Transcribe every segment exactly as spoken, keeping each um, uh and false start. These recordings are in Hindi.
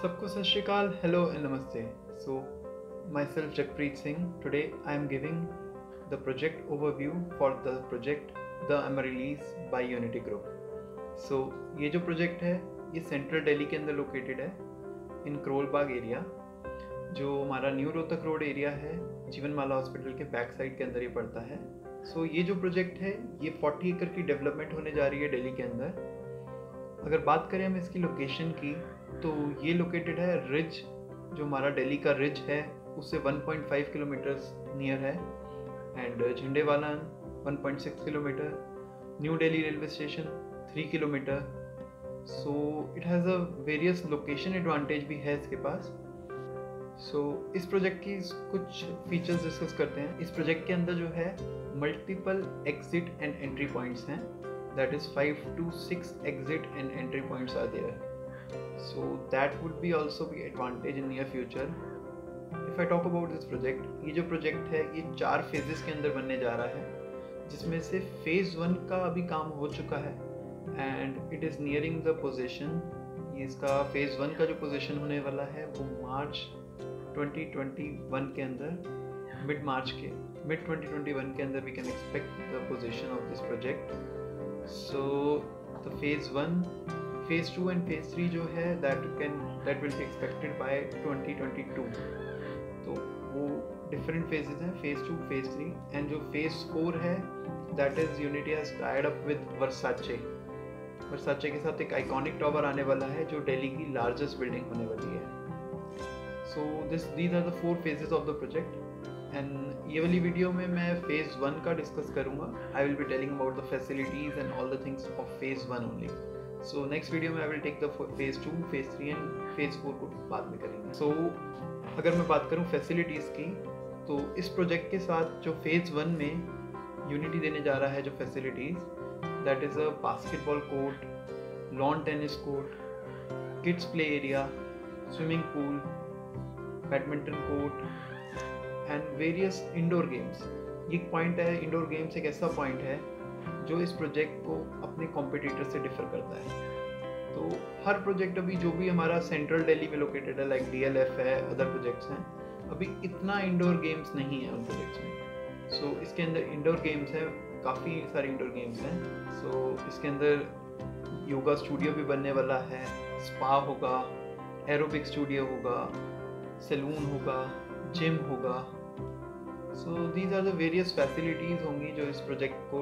सबको सत श्री अकाल, hello and namaste. So, myself Jakpreet Singh. Today I am giving the project overview for the project The Amaryllis by Unity Group. So, ये जो प्रोजेक्ट है ये सेंट्रल दिल्ली के अंदर लोकेटेड है इन करोल बाग एरिया, जो हमारा न्यू रोहतक रोड एरिया है, जीवनमाला हॉस्पिटल के बैक साइड के अंदर ये पड़ता है. सो so, ये जो प्रोजेक्ट है ये चालीस एकड़ की डेवलपमेंट होने जा रही है दिल्ली के अंदर. अगर बात करें हम इसकी लोकेशन की तो ये लोकेटेड है रिज, जो हमारा दिल्ली का रिज है उससे one point five kilometre near है, and Jhandewala one point six kilometre, new Delhi railway station three kilometre. So it has a various location advantage भी है इसके पास. सो so, इस प्रोजेक्ट की कुछ फीचर्स डिस्कस करते हैं. इस प्रोजेक्ट के अंदर जो है multiple exit and entry points हैं. That is five to six exit and entry points are there. So that would be also be advantage in near future. If I talk about this project, ये जो प्रोजेक्ट है ये चार फेजेस के अंदर बनने जा रहा है, जिसमें से फेज वन का अभी काम हो चुका है and it is nearing the position. ये इसका फेज वन का जो पोजीशन होने वाला है वो मार्च ट्वेंटी ट्वेंटी वन के अंदर, मिड मार्च के मिड ट्वेंटी ट्वेंटी वन के अंदर we can expect the position of this project. So the phase one, phase two and phase three जो है that can that will be expected by twenty twenty-two. तो वो different phases हैं, phase two, phase three, and जो phase four है that is Unity has tied up with Versace. Versace के साथ एक iconic tower आने वाला है जो दिल्ली की largest building होने वाली है. So this these are the four phases of the project. And ये वाली वीडियो में मैं फेज़ वन का डिस्कस करूँगा. I will be telling about the facilities and all the things of phase one only. So next video में I will take the phase two, phase three and phase four को बाद में करेंगे. सो so, अगर मैं बात करूँ फैसिलिटीज़ की, तो इस प्रोजेक्ट के साथ जो फेज़ वन में यूनिटी देने जा रहा है जो facilities, that is a basketball court, lawn tennis court, kids play area, swimming pool, badminton court and various indoor games. ये पॉइंट है, इंडोर गेम्स एक ऐसा पॉइंट है जो इस प्रोजेक्ट को अपने कॉम्पिटिटर से डिफर करता है. तो हर प्रोजेक्ट अभी जो भी हमारा सेंट्रल दिल्ली में लोकेटेड है, लाइक डीएलएफ है, अदर प्रोजेक्ट्स हैं, अभी इतना इंडोर गेम्स नहीं है उन प्रोजेक्ट्स में. सो so, इसके अंदर इंडोर गेम्स हैं, काफ़ी सारे इंडोर गेम्स हैं. सो so, इसके अंदर योगा स्टूडियो भी बनने वाला है, स्पा होगा, एरोबिक स्टूडियो होगा, सैलून होगा, जिम होगा. So these are the various facilities होंगी जो इस प्रोजेक्ट को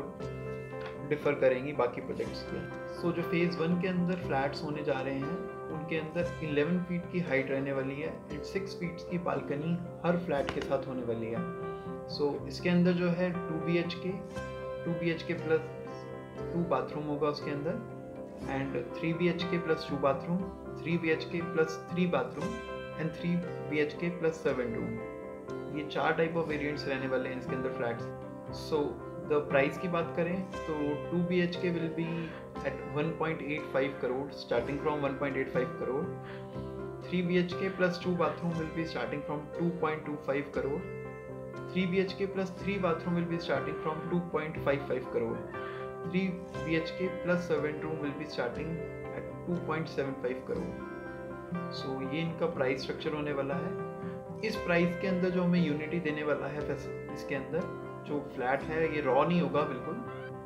डिफ़र करेंगी बाकी प्रोजेक्ट्स के. सो so, जो फेज़ वन के अंदर फ्लैट्स होने जा रहे हैं उनके अंदर ग्यारह फीट की हाइट रहने वाली है एंड सिक्स फीट की बालकनी हर फ्लैट के साथ होने वाली है. सो so, इसके अंदर जो है two B H K two B H K plus two bathroom होगा उसके अंदर, and three B H K plus two bathroom, three B H K plus three bathroom and three B H K plus seven room. ये चार टाइप ऑफ वेरिएंट्स रहने वाले हैं इसके अंदर फ्लैट्स. सो द प्राइस की बात करें तो two B H K will be at one point eight five crore, starting from one point eight five crore. Three B H K plus two bathroom will be starting from two point two five crore. Three B H K plus three bathroom will be starting from two point five five crore. Three B H K plus seven room will be starting at two point seven five crore. So so, ये इनका प्राइस स्ट्रक्चर होने वाला है. इस प्राइस के अंदर जो हमें यूनिटी देने वाला है, इसके अंदर जो फ्लैट है ये रॉ नहीं होगा बिल्कुल.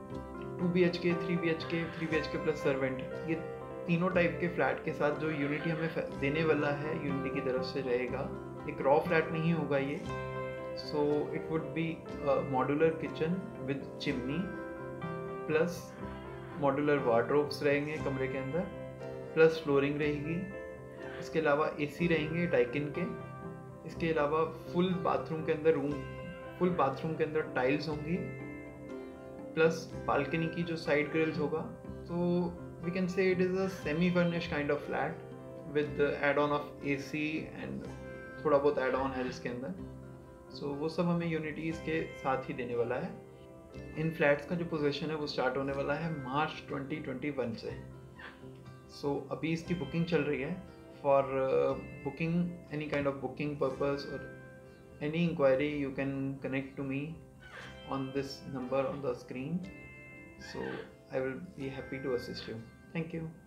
Two B H K, three B H K, three B H K plus servant, ये तीनों टाइप के फ्लैट के साथ जो यूनिटी हमें देने वाला है यूनिटी की तरफ से रहेगा. एक रॉ फ्लैट नहीं होगा ये. So it would be modular kitchen with chimney, plus modular wardrobes रहेंगे कमरे के अंदर, प्लस फ्लोरिंग रहेगी. इसके अलावा एसी रहेंगे डाइकिन के. इसके अलावा फुल बाथरूम के अंदर रूम फुल बाथरूम के अंदर टाइल्स होंगी, प्लस बालकनी की जो साइड ग्रिल्स होगा. तो we can say it is a semi furnish kind of flat with add on of AC and थोड़ा बहुत एड ऑन है जिसके अंदर. सो so, वो सब हमें यूनिटीज़ के साथ ही देने वाला है. इन फ्लैट्स का जो पोजीशन है वो स्टार्ट होने वाला है मार्च ट्वेंटी ट्वेंटी वन से. सो so, अभी इसकी बुकिंग चल रही है. For uh, booking any kind of booking purpose or any inquiry, you can connect to me on this number on the screen. So I will be happy to assist you. Thank you.